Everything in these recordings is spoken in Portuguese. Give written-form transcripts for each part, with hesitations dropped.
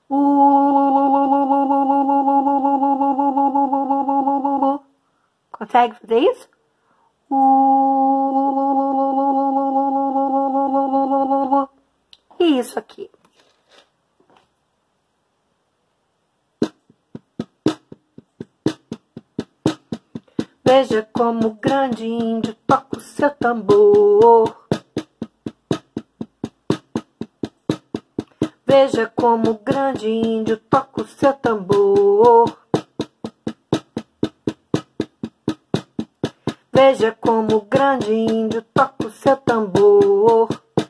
Consegue fazer isso? E isso aqui. Veja como o grande índio toca o seu tambor. Veja como o grande índio toca o seu tambor. Veja como o grande índio toca o seu tambor.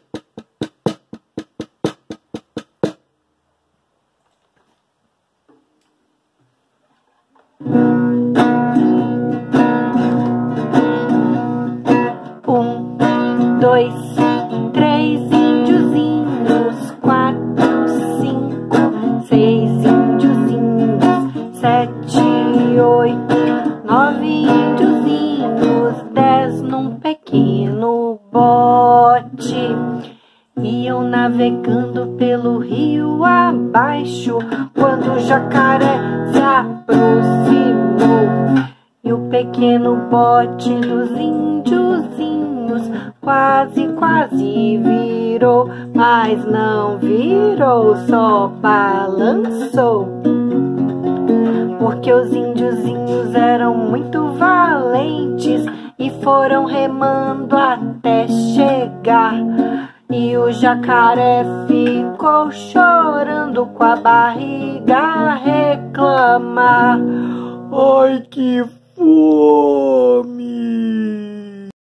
Um, dois, três índiozinhos, quatro, cinco, seis índiozinhos, sete, oito, nove índiozinhos, 10 num pequeno bote. Iam navegando pelo rio abaixo, quando o jacaré se aproximou. E o pequeno bote dos índiozinhos quase virou, mas não virou, só balançou. Porque os índiozinhos eram muito valentes e foram remando até chegar. E o jacaré ficou chorando, com a barriga a reclamar. Ai, que fome!